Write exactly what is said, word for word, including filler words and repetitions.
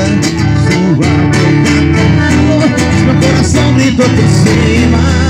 Sua boca com amor, meu coração gritou por cima.